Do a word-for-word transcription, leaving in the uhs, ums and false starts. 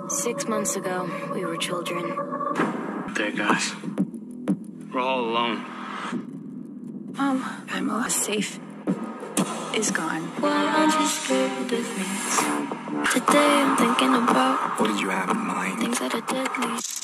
Six months ago, we were children. There, guys. We're all alone. Mom, I'm a safe is gone. Why aren't you scared of me? Today I'm thinking about What did you have in mind? things that are deadly.